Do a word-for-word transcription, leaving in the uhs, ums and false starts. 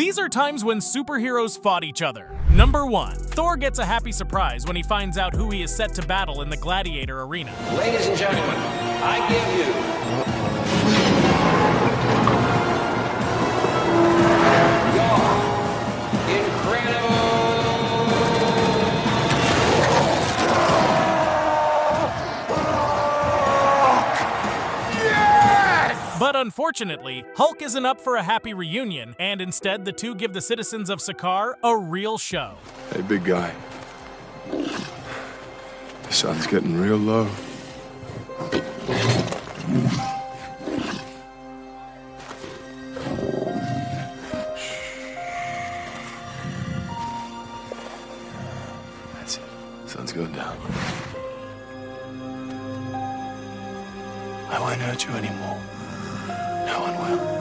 These are times when superheroes fought each other. Number one. Thor gets a happy surprise when he finds out who he is set to battle in the gladiator arena. Ladies and gentlemen, I give you your incredible... But unfortunately, Hulk isn't up for a happy reunion, and instead the two give the citizens of Sakaar a real show. Hey, big guy. The sun's getting real low. That's it. Sun's going down. I won't hurt you anymore. No one will.